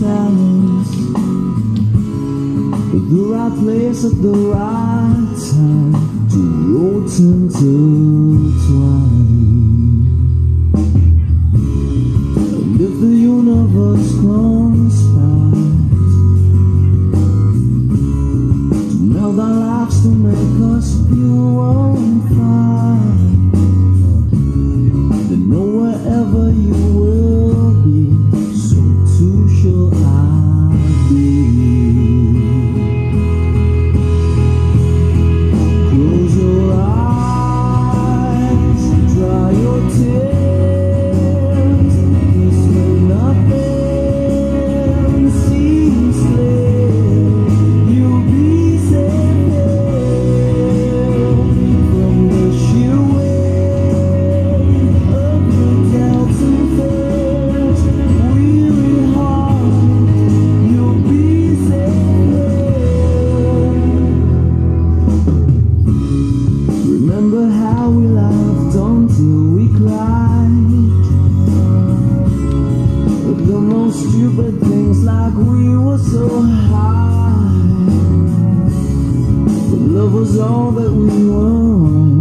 chance, the right place at the right time, two roads intertwine. And if the universe conspires to meld our lives to make us feel on fire, then know wherever you will be, so too shall I be. Close your eyes, dry your tears, this way nothing seems clear. You'll be safe from the sheer weight of your doubts and fears. Weary heart, you'll be safe. Remember how we laughed until we cried at the most stupid things, like we were so high, but love was all that we were.